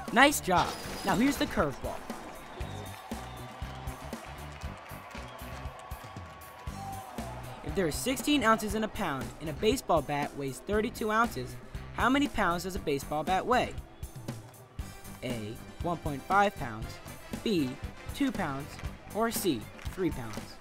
Nice job. Now here's the curveball. If there are 16 ounces in a pound and a baseball bat weighs 32 ounces, how many pounds does a baseball bat weigh? A. 1.5 pounds, B. 2 pounds, or C. 3 pounds?